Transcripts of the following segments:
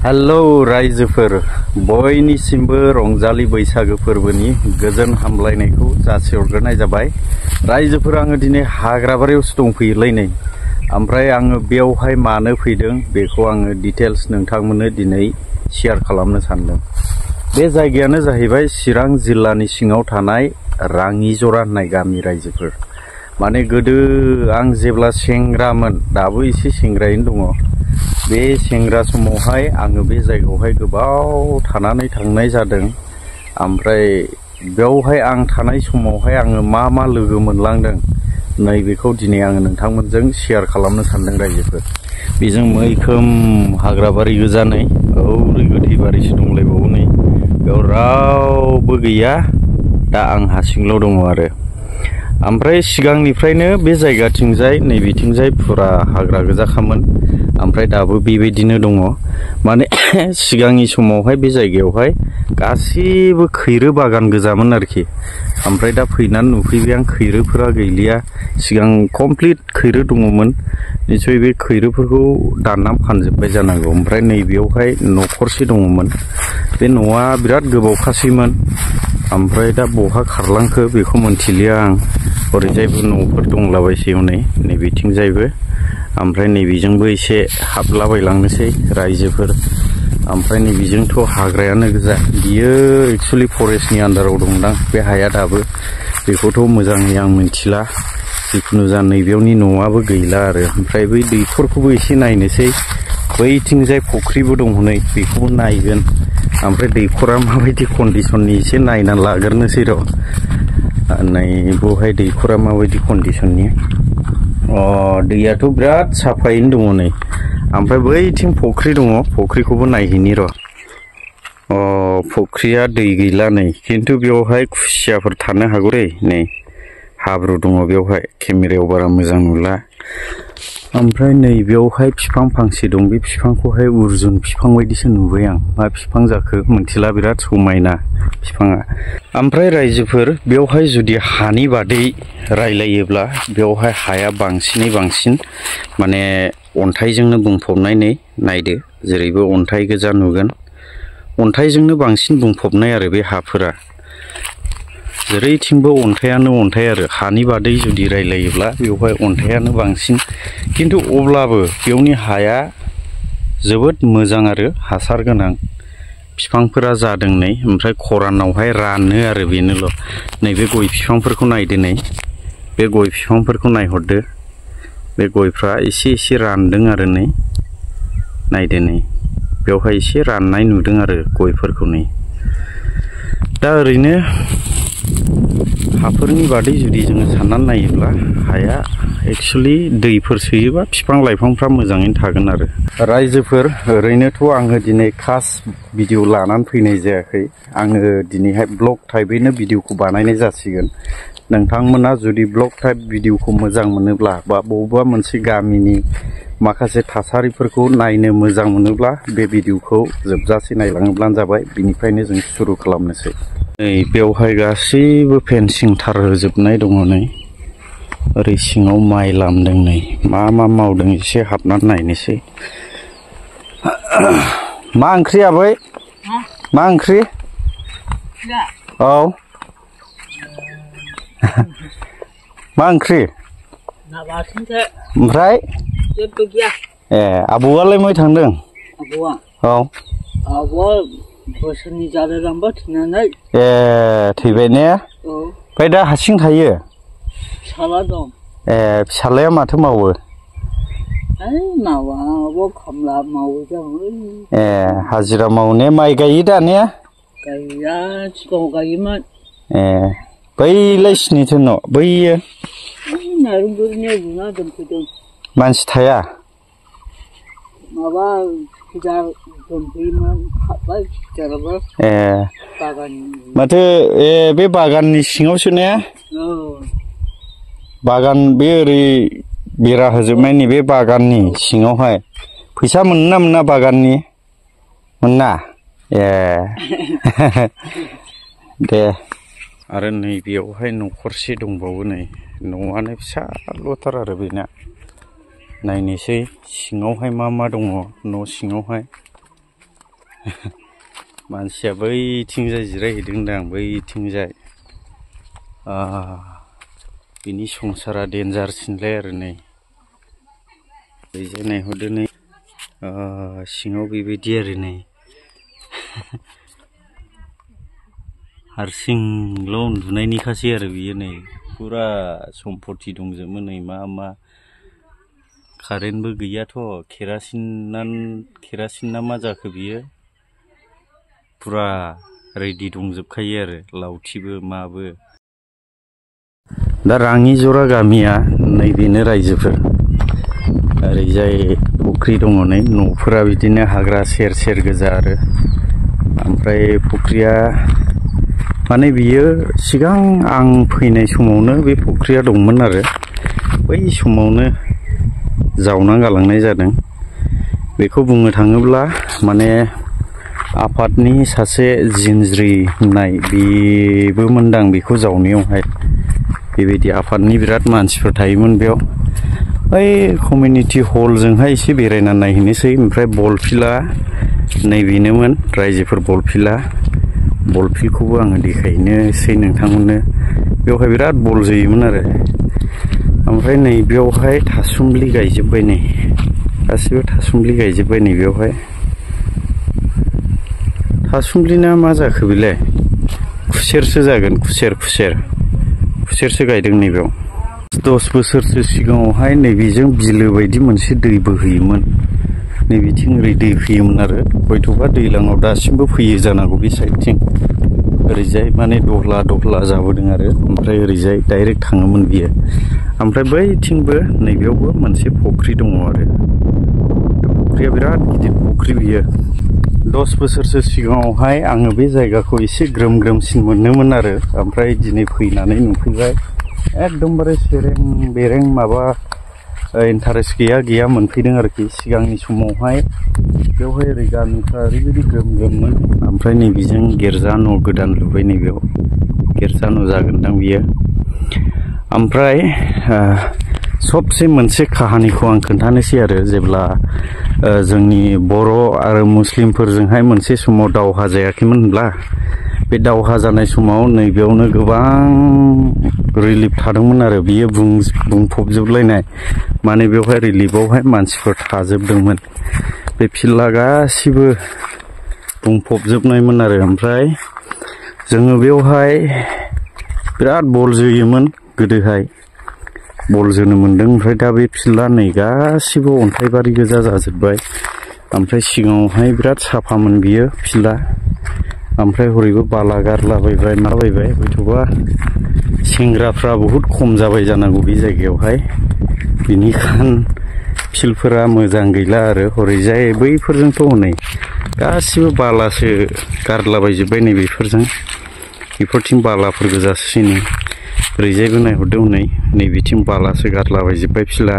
Hello रायजोफोर बयनिसिमबो रंजालि बैसागो फोरबोनि गोजोन हामलायनायखौ जासिहरग्रोनाय जाबाय। रायजोफोर आङो दिनै हाग्राबारियावसो दंफैयोलै नै। ओमफ्राय आङो बेयावहाय मानो फैदों बेखौ आङो डिटेल्स नोंथांमोननो दिनै शेयार खालामनो सानदों। बे जायगायानो जाहैबाय चिरां जिल्लानि सिङाव थानाय राङिजरा होननाय गामि रायजोफोर। माने गोदो आं जेब्ला सेंग्रामोन, दाबो एसे सेंग्रायैनो दङ। बे सेंग्रा समावहाय आङो बे जायगायावहाय गोबाव थानानै थांनाय जादों। ओमफ्राय बेयावहाय आं थानाय समावहाय आङो मा मा लोगो मोनलांदों नैबेखौ दिनै आङो नोंथांमोनजों शेयार खालामनो सानदों रायजोफोर। बेजों मैखोम हाग्राबारि गोजानै औरै गोथै बारिसो दंलायबावो नै। बेयाव रावबो गैया, दा आं हारसिंल' दङ आरो। ओमफ्राय सिगांनिफ्रायनो बे जायगाथिंजाय नैबेथिंजाय फुरा हाग्रा गोजाखामोन। ओमफ्राय दाबो बेबायदिनो दङ। माने सिगांनि समावहाय बे जायगायावहाय गासिबो खैरो बागान गोजामोन आरोखि। ओमफ्राय दा फैनानै नुफैबाय आं खैरोफोरा गैलिया। सिगां कमप्लिट खैरो दङमोन। निसय बे खैरोफोरखौ दानना फानजोब्बाय जानांगौ। ओमफ्राय नैबेयावहाय न'खरसे दङमोन। बे न'आ बिराद गोबावखासैमोन। ओमफ्राय दा बहा खारलांखो बेखौ मोनथिलिया आं। ओरैजायबो न'फोर दंलाबायसै हनै नैबेथिंजायबो। ओमफ्राय नैबेजोंबो एसे हाबलाबायलांनोसै रायजोफोर। ओमफ्राय नैबेजोंथ' हाग्रायानो गोजा। बियो एक्सुवेलि फरेस्टनि आन्दाराव दंदां बे हाया दाबो। बेखौथ' मोजाङै आं मिथिला। जिखुनु जा नैबेयावनि न'आबो गैला आरो। ओमफ्राय बै दैखरखौबो एसे नायनोसै। बैथिंजाय फुख्रिबो दं हनै, बेखौबो नायगोन। ओमफ्राय दैखरा माबायदि कन्डिसननि एसे नायना लाग्रोनोसै र'। नै बेवहाय दैखरा माबायदि कन्डिसननि। दैयाथ' बिराद साफायैनो दङ नै। ओमफ्राय बैथिं फुख्रि दङ, फुख्रिखौबो नायहैनि र'। फुख्रिया दै गैला नै, खिन्थु बेवहाय खुसियाफोर थानो हागौ रे। नै हाब्रु दङ बेवहाय, केमेरायाव बारा मोजां नुला। ओमफ्राय नै बेवहाय बिफां फांसे दं। बे बिफांखौहाय अर्जुन बिफां बायदिसो नुबाय आं। मा बिफां जाखो मोनथिला, बिराद समायना बिफाङा। ओमफ्राय रायजोफोर बेवहाय जुदि हानि बादै रायलायोब्ला बेवहाय हाया बांसिनै बांसिन माने अन्थाइजोंनो बुंफबनाय। नै नायदो, जेरैबो अन्थाइ गोजा नुगोन। अन्थाइजोंनो बांसिन बुंफबनाय आरो बे हाफोरा। जेरैथिंबो अन्थाइयानो अन्थाइ आरो। हानि बादै जुदि रायलायोब्ला बेवहाय अन्थाइयानो बांसिन। खिन्थु अब्लाबो बेवनि हाया जोबोद मोजां आरो हासार गोनां। बिफांफोरा जादों नै। ओमफ्राय खरानावहाय रानो आरो बेनोल'। नैबे गय बिफांफोरखौ नायदो नै। बे गय बिफांफोरखौ नायहरदो। बे गयफ्रा एसे एसे रानदों आरो नै। नायदो नै, बेवहाय एसे राननाय नुदों आरो गयफोरखौ नै। दा ओरैनो हाफोरनि बादै जुदि जोङो साननानै नायोब्ला हाया एक्सुवेलि दैफोर सोयोबा बिफां लाइफांफ्रा मोजाङैनो थागोन आरो। रायजोफोर ओरैनोथ' आङो दिनै खास भिडिअ लानानै फैनाय जायाखै। आङो दिनैहाय ब्लग टाइपैनो भिडिअखौ बानायनाय जासिगोन। नोंथांमोना जुदि ब्लग टाइप भिडिअखौ मोजां मोनोब्ला, बा बबेबा मोनसे गामिनि माखासे थासारिफोरखौ नायनो मोजां मोनोब्ला बे भिडिअखौ जोबजासे नायलाङोब्लानो जाबाय। बिनिफ्रायनो जों सुरु खालामनोसै। नै बेवहाय गासैबो फेन्सिं थार होजोबनाय दङ नै। ओरै सिङाव माइ लामदों नै। मा मा मावदों एसे हाबनानै नायनोसै। मा ओंख्रि आबै? मा ओंख्रि? औ मा ओंख्रि? ओमफ्राय आबौआलाय मै थांदों? आबौआ? औ आबौआ बोसोरनि जालाय लांबा थैनानै। थैबाय ने? औ। ओमफ्राय दा हारसिं थायो? फिसाला दं। फिसालाया माथो मावो? मावा, खामला मावो जाबाय। हाजिरा मावो ने? माइ गायो दा ने? गाया, सिगाङाव गायोमोन। बैलाय सिनिथो न'? बैयो नारेंगुरिनियाव लुना दोनफैदों। मानसि थाया? माबा दोनफैयोमोन, हाबबाय फिटाराबो। माथो बे बागाननि सिङावसो ने? औ। बागान बे ओरै बेरा होजोबनाय नैबे बागाननि सिङावहाय फैसा मोनो ना मोना बागाननि? मोना? दे। आरो नैबेयावहाय न'खरसे दंबावो नै। न'आनो फिसाल'थार आरो बेना। नायनोसै सिङावहाय मा मा दङ न' सिङावहाय। मानसिया बैथिंजाय जिरायहैदोंदां बैथिंजाय बिनि संसारा डेन्जारसिनलाय आरो नै बैजाय नायहरदो नै सिङाव बेबायदि आरो नै हारसिंल' उन्दुनायनिखासै आरो बियो नै फुरा सम्पति दंजोबो नै मा मा कारेन्टबो गैयाथ' केरासिन ना मा जाखो बियो फुरा रेडि दंजोबखायो आरो लावथिबो माबो दा राङिजरा गामिया नैबेनो रायजोफोर ओरैजाय फुख्रि दङ नै न'फोरा बिदिनो हाग्रा सेर सेर गोजा आरो ओमफ्राय फुख्रिया माने बियो सिगां आं फैनाय समावनो बे फुख्रिया दंमोन आरो बै समावनो जावना गालांनाय जादों बेखौ बुंनो थाङोब्ला माने आफादनि सासे जिनज्रि होननाय बेबो मोनदां बेखौ जावनायावहाय बेबायदि आफादनि बिराद मानसिफोर थायोमोन बेयाव ओइ कमिउनिटि हलजोंहाय एसे बेरायना नायहैनोसै ओमफ्राय बल फिल्डआ नैबेनोमोन रायजोफोर बल फिल्डआ बल फिल्डखौबो आङो देखायनोसै नोंथांमोननो बेवहाय बिराद बल जोयोमोन आरो ओमफ्राय नै बेयावहाय थासुमलि गायजोब्बाय नै गासिबो थासुमलि गायजोब्बाय नै बेयावहाय थासुमलिना मा जाखो बेलाय खुसेरसो जागोन खुसेरसो गायदों नैबेयाव 10 बोसोरसो सिगाङावहाय नैबेजों बिलो बायदि मोनसे दै बोहैयोमोन नैबेथिं ओरै दै फैयोमोन आरो हयथ'बा दैज्लाङाव दासिमबो फैयो जानांगौ बे साइडथिं ओरैजाय माने दहला जाबोदों आरो ओमफ्राय ओरैजाय डाइरेक्ट थाङोमोन बियो ओमफ्राय बैथिंबो नैबेयावबो मोनसे फुख्रि दङ आरो बे फुख्रिया बिराद गिदिर फुख्रि बियो 10 बोसोरसो सिगाङावहाय आङो बे जायगाखौ एसे ग्रोम ग्रोमसिन मोनोमोन आरो ओमफ्राय दिनै फैनानै नुफैबाय एकदमबारे सेरें बेरें माबा इन्टारेस्ट गैया मोनफैदों आरोखि सिगांनि समावहाय बेवहाय ओरै गामिफ्रा ओरैबायदि ग्रोम ग्रोममोन ओमफ्राय नैबेजों गिर्जा न' गोदान लुबाय नैबेयाव गिर्जा न' जागोनदां बियो ओमफ्राय सबसे मोनसे काहानिखौ आं खोन्थानोसै आरो जेब्ला जोंनि बर' आरो मुस्लिमफोरजोंहाय मोनसे समाव दावहा जायाखैमोन होनब्ला बे दावहा जानाय समाव नैबेयावनो गोबां रिलिफ थादोंमोन आरो बियो बुंफबजोबलायनाय माने बेवहाय रिलिफआवहाय मानसिफोर थाजोबदोंमोन बे फिल्डआ गासिबो बुंफबजोबनायमोन आरो ओमफ्राय जोङो बेवहाय बिराद बल जोयोमोन गोदोहाय बल जोनो मोनदों ओमफ्राय दा बे फिल्डआ नै गासिबो अन्थाइबारि गोजा जाजोब्बाय ओमफ्राय सिगाङावहाय बिराद साफामोन बियो फिल्डआ ओमफ्राय हरैबो बाला गारलाबायबाय माबायबाय हयथ'बा सेंग्राफ्रा बहुद खम जाबाय जानांगौ बे जायगायावहाय बिनिखायनो फिल्डफोरा मोजां गैला आरो हरैजाय बैफोरजोंथ' हनै गासिबो बालासो गारलाबायजोब्बाय नै बेफोरथिं बालाफोर गोजासै नै ओरैजायबो नायहरदों हनै नैबेथिं बालासो गारलाबायजोब्बाय फिल्डआ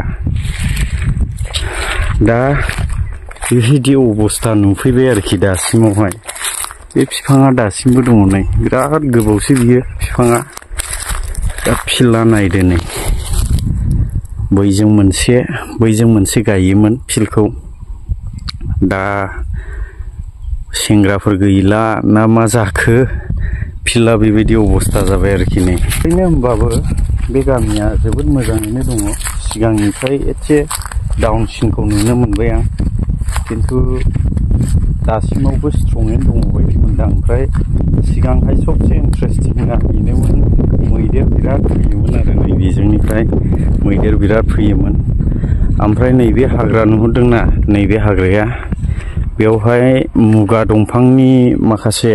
दा बेबायदि अबस्था नुफैबाय आरोखि दासिमावहाय बे बिफाङा दासिमबो दङ नै बिराद गोबावसो बियो बिफाङा दा फिल्डआ नायदो नै बैजों मोनसे गायोमोन फिल्डखौ दा सेंग्राफोर गैला ना मा जाखो फिल्डआ बेबायदि अबस्था जाबाय आरोखि नै ओरैनो होमबाबो बे गामिया जोबोद मोजाङैनो दङ सिगांनिफ्राय एसे डाउनसिनखौ नुनो मोनबाय आं खिन्थु दासिमावबो स्ट्रङैनो दङ बायदि मोनदां ओमफ्राय सिगांहाय सबसे इन्टारेस्टिंआ बेनोमोन मैदेर बिराद फैयोमोन आरो नैबेजोंनिफ्राय मैदेर बिराद फैयोमोन ओमफ्राय नैबे हाग्रा नुहुरदोंना नैबे हाग्राया बेवहाय मुगा दंफांनि माखासे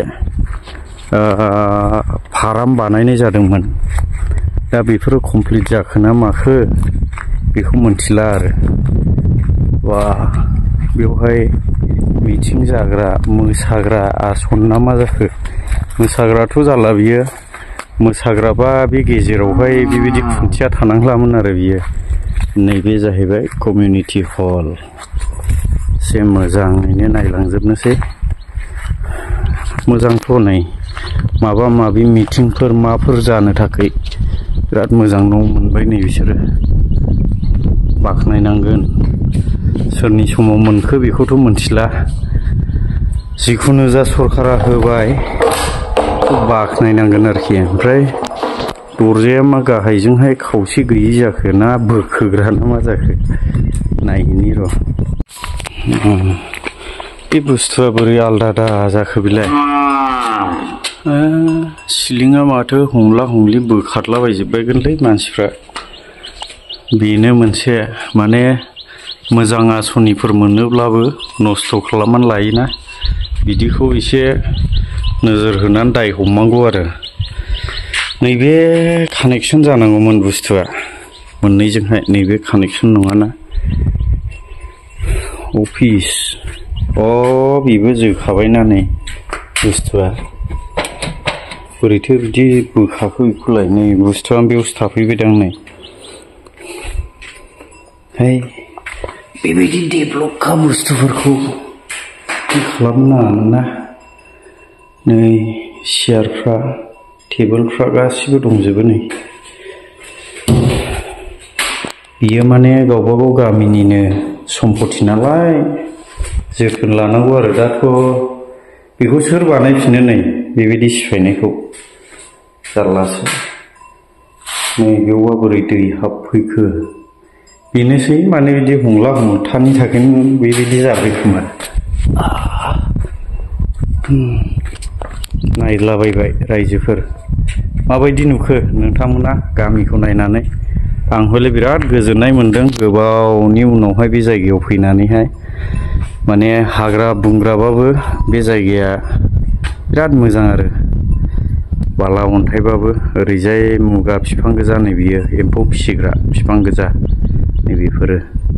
फार्म बानायनाय जादोंमोन दा बेफोरो कमप्लिट जाखो ना माखो बेखौ मोनथिला आरो बा बेवहाय मिटिं जाग्रा मोसाग्रा आसन ना मा जाखो मोसाग्राथ' जाला बियो मोसाग्राबा बे गेजेरावहाय बेबायदि खुन्थिया थानांलामोन आरो बियो नैबे जाहैबाय कमिउनिटि हल एसे मोजाङैनो नायलांजोबनोसै मोजांथ' नै माबा माबि मिटिंफोर माफोर जानो थाखाय बिराद मोजां न' मोनबाय नै बिसोरो बाख्नायनांगोन सोरनि समाव मोनखो बेखौथ' मोनथिला जिखुनु जा सरकारा होबाय बाखनायनांगोन आरोखि। ओमफ्राय दरजाया मा गाहायजोंहाय खावसे गैयि जाखो ना बोखोग्रा ना मा जाखो नायनि र'। बे बुस्थुआ बोरै आलदा जाखो बेलाय? सिलिंआ माथो हमला हमलि बोखारलाबायजोब्बायगोनलै मानसिफ्रा। बेनो मोनसे माने मोजां आसनिफोर मोनोब्लाबो नस्थ' खालामनानै लायोना, बिदिखौ एसे नोजोर होनानै दाय हमनांगौ आरो। नैबे कानेक्सन जानांगौमोन बुस्थुआ मोननैजोंहाय, नैबे कानेक्सन नङाना। अफिस बेबो जोखाबायना नै बुस्थुआ। बोरैथो बिदि बोखाखो बेखौलाय? नै बुस्थुआ बेयावसो थाफैबायदां नै। बेबायदि डेभलपखा बुस्थुफोरखौ खालामनो नाङामोन ना। नै सियारफ्रा टेबोलफ्रा गासिबो दंजोबो नै। बियो माने गावबागाव गामिनिनो सम्पति नालाय जोथोन लानांगौ आरो। दाथ' बेखौ सोर बानायफिनो नै बेबायदि सिफायनायखौ? जारलासो। नै बेयावबा बोरै दै हाबफैखो? बेनोसै माने बिदि हमला हमथानि थाखायनो बेबायदि जाबाय खोमा। नायलाबायबाय रायजोफोर, माबायदि नुखो नोंथांमोना गामिखौ नायनानै? आं हले बिराद गोजोननाय मोन्दों गोबावनि उनावहाय बे जायगायाव फैनानैहाय। माने हाग्रा बुंग्राबाबो बे जायगाया बिराद मोजां आरो। बाला अन्थाइबाबो ओरैजाय मुगा बिफां गोजा नै बियो एम्फौ फिसिग्रा बिफां गोजा नै बेफोरो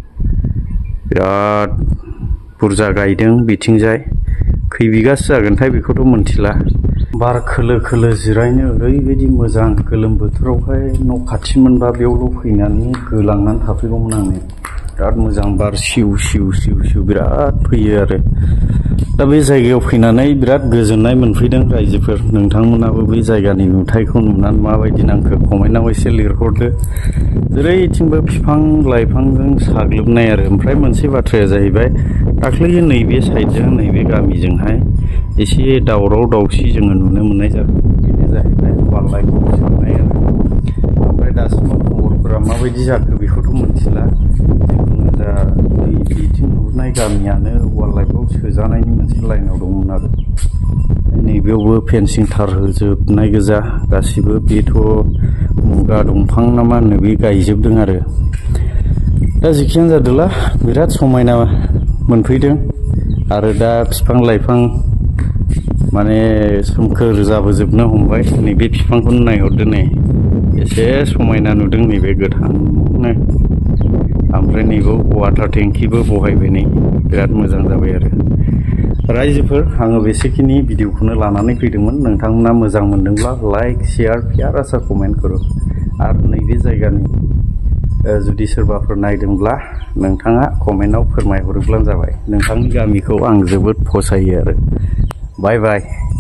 बिराद बुरजा गायदों। बिथिंजाय खै बिगासो जागोनथाय बेखौथ' मोनथिला। बार खोलो खोलो जिरायनो ओरैबायदि मोजां। गोलोम बोथोरावहाय न' खाथिमोनबा बेयावल' फैनानै गोलांनानै थाफैगौमोन आङो। बिराद मोजां बार सिउ सिउ सिउ सिउ बिराद फैयो आरो। दा बे जायगायाव फैनानै बिराद गोजोननाय मोनफैदों रायजोफोर। नोंथांमोनाबो बे जायगानि नुथायखौ नुनानै माबायदि नांखो कमेन्टआव एसे लिरहरदो। जेरैथिंबो बिफां लाइफांजों साग्लोबनाय आरो। ओमफ्राय मोनसे बाथ्राया जाहैबाय, दाख्लै नैबे साइडजों नैबे गामिजोंहाय एसे दावराव दावसि जोङो नुनो मोननाय जादों। बेनो जाहैबाय वाइल्डलाइफ जोबनाय आरो। ओमफ्राय दासिमबो खबरफोरा माबायदि जाखो बेखौथ' मोनथिला। जिखुनु जा नैबेथिं नुहुरनाय गामियानो वाइल्डलाइफआव सोजानायनि मोनसे लाइनाव दंमोन आरो। नैबेयावबो फेन्सिं थार होजोबनाय गोजा गासिबो। बेथ' मुगा दंफां ना मा होनो बे गायजोबदों आरो। दा जेखियानो जादोला बिराद समायना मोनफैदों। आरो दा बिफां लाइफां माने सोमखोर जाबोजोबनो हमबाय। नैबे बिफांखौनो नायहरदो नै एसे समायना नुदों नैबे गोथांनो। ओमफ्राय नैबेयाव वाटार टेंकिबो बहायबाय नै बिराद मोजां जाबाय आरो। रायजोफोर आङो बेसेखिनि भिडिअखौनो लानानै फैदोंमोन। नोंथांमोना मोजां मोनदोंब्ला लाइक शेयार प्यारा सा कमेन्ट करो। आरो नैबे जायगानि जुदि सोरबाफोर नायदोंब्ला नोंथाङा कमेन्टआव फोरमायहरोब्लानो जाबाय। नोंथांनि गामिखौ आं जोबोद फसायो आरो। बाय बाय।